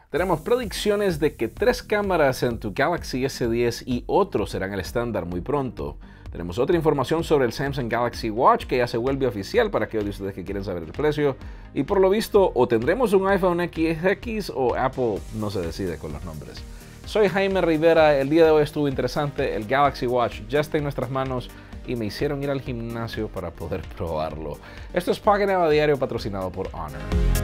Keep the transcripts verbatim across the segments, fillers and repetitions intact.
Tenemos predicciones de que tres cámaras en tu Galaxy S diez y otros serán el estándar muy pronto. Tenemos otra información sobre el Samsung Galaxy Watch que ya se vuelve oficial para aquellos de ustedes que quieren saber el precio. Y por lo visto, o tendremos un iPhone X X o Apple no se decide con los nombres. Soy Jaime Rivera, el día de hoy estuvo interesante, el Galaxy Watch ya está en nuestras manos y me hicieron ir al gimnasio para poder probarlo. Esto es Pocketnow a Diario, patrocinado por Honor.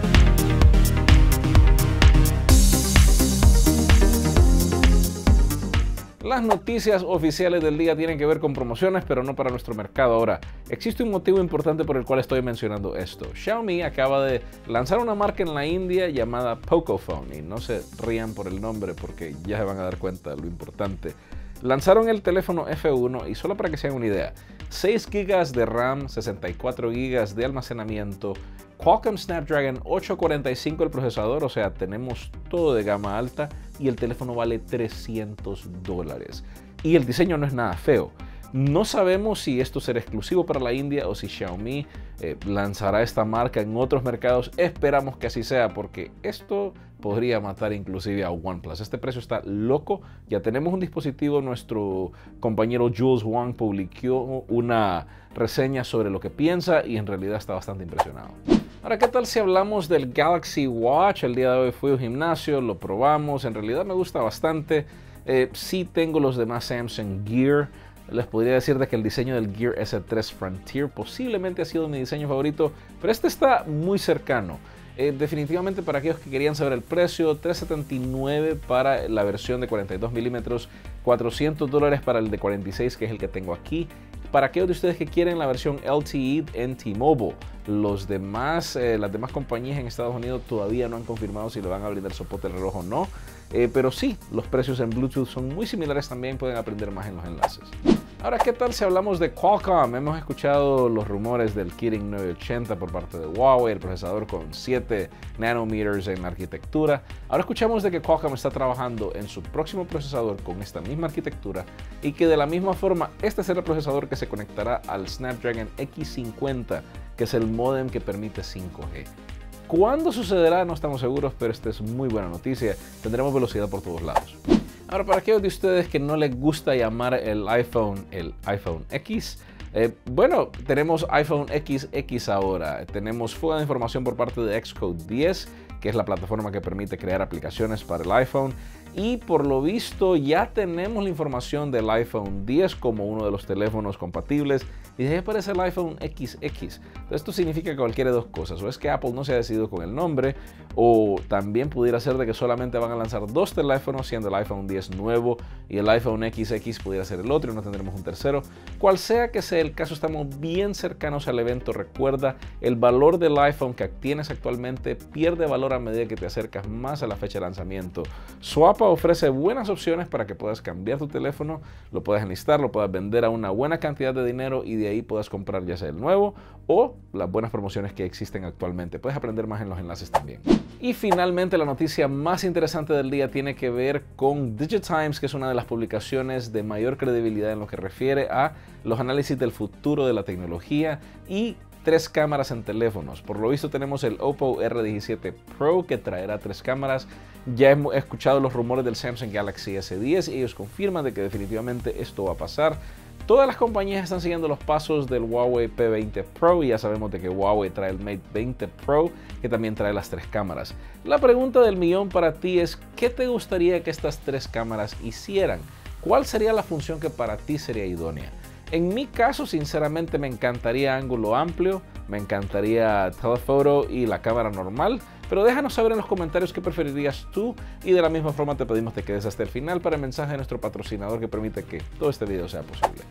Las noticias oficiales del día tienen que ver con promociones, pero no para nuestro mercado. Ahora, existe un motivo importante por el cual estoy mencionando esto. Xiaomi acaba de lanzar una marca en la India llamada Pocophone, y no se rían por el nombre porque ya se van a dar cuenta de lo importante. Lanzaron el teléfono F uno y solo para que se hagan una idea, seis gigas de RAM, sesenta y cuatro gigas de almacenamiento, Qualcomm Snapdragon ocho cuarenta y cinco el procesador, o sea, tenemos todo de gama alta y el teléfono vale trescientos dólares. Y el diseño no es nada feo. No sabemos si esto será exclusivo para la India o si Xiaomi eh, lanzará esta marca en otros mercados. Esperamos que así sea porque esto podría matar inclusive a OnePlus. Este precio está loco. Ya tenemos un dispositivo. Nuestro compañero Jules Wang publicó una reseña sobre lo que piensa y en realidad está bastante impresionado. Ahora, ¿qué tal si hablamos del Galaxy Watch? El día de hoy fui al gimnasio, lo probamos. En realidad me gusta bastante. Eh, sí tengo los demás Samsung Gear. Les podría decir de que el diseño del Gear S tres Frontier posiblemente ha sido mi diseño favorito, pero este está muy cercano. Eh, definitivamente para aquellos que querían saber el precio, trescientos setenta y nueve para la versión de cuarenta y dos milímetros, cuatrocientos dólares para el de cuarenta y seis, que es el que tengo aquí. Para aquellos de ustedes que quieren la versión L T E en T-Mobile, los demás, eh, las demás compañías en Estados Unidos todavía no han confirmado si le van a brindar soporte al reloj o no, eh, pero sí, los precios en Bluetooth son muy similares también, pueden aprender más en los enlaces. Ahora, ¿qué tal si hablamos de Qualcomm? Hemos escuchado los rumores del Kirin novecientos ochenta por parte de Huawei, el procesador con siete nanómetros en la arquitectura. Ahora escuchamos de que Qualcomm está trabajando en su próximo procesador con esta misma arquitectura y que de la misma forma este será el procesador que se conectará al Snapdragon X cincuenta, que es el módem que permite cinco G. ¿Cuándo sucederá? No estamos seguros, pero esta es muy buena noticia. Tendremos velocidad por todos lados. Ahora, para aquellos de ustedes que no les gusta llamar el iPhone el iPhone X, eh, bueno, tenemos iPhone X X ahora. Tenemos fuga de información por parte de Xcode diez, que es la plataforma que permite crear aplicaciones para el iPhone. Y por lo visto ya tenemos la información del iPhone diez como uno de los teléfonos compatibles y de ahí aparece el iPhone X X. Entonces, esto significa que cualquiera de dos cosas, o es que Apple no se ha decidido con el nombre, o también pudiera ser de que solamente van a lanzar dos teléfonos, siendo el iPhone diez nuevo y el iPhone X X pudiera ser el otro y no tendremos un tercero. Cual sea que sea el caso, estamos bien cercanos al evento. Recuerda, el valor del iPhone que tienes actualmente pierde valor a medida que te acercas más a la fecha de lanzamiento. Swappa ofrece buenas opciones para que puedas cambiar tu teléfono, lo puedas enlistar, lo puedas vender a una buena cantidad de dinero y de ahí puedas comprar ya sea el nuevo o las buenas promociones que existen actualmente. Puedes aprender más en los enlaces también. Y finalmente, la noticia más interesante del día tiene que ver con DigiTimes, que es una de las publicaciones de mayor credibilidad en lo que refiere a los análisis del futuro de la tecnología y tres cámaras en teléfonos. Por lo visto tenemos el Oppo R diecisiete Pro que traerá tres cámaras. Ya hemos escuchado los rumores del Samsung Galaxy S diez y ellos confirman de que definitivamente esto va a pasar. Todas las compañías están siguiendo los pasos del Huawei P veinte Pro y ya sabemos de que Huawei trae el Mate veinte Pro que también trae las tres cámaras. La pregunta del millón para ti es: ¿qué te gustaría que estas tres cámaras hicieran? ¿Cuál sería la función que para ti sería idónea? En mi caso, sinceramente, me encantaría ángulo amplio, me encantaría telephoto y la cámara normal, pero déjanos saber en los comentarios qué preferirías tú y de la misma forma te pedimos que te quedes hasta el final para el mensaje de nuestro patrocinador que permite que todo este video sea posible.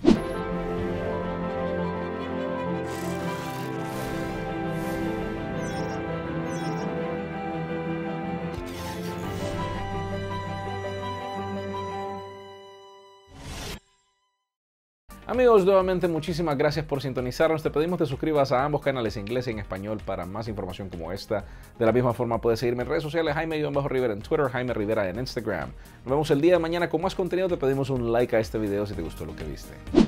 Amigos, nuevamente muchísimas gracias por sintonizarnos. Te pedimos que te suscribas a ambos canales, inglés y en español, para más información como esta. De la misma forma puedes seguirme en redes sociales, Jaime-Rivera en Twitter, Jaime Rivera en Instagram. Nos vemos el día de mañana con más contenido. Te pedimos un like a este video si te gustó lo que viste.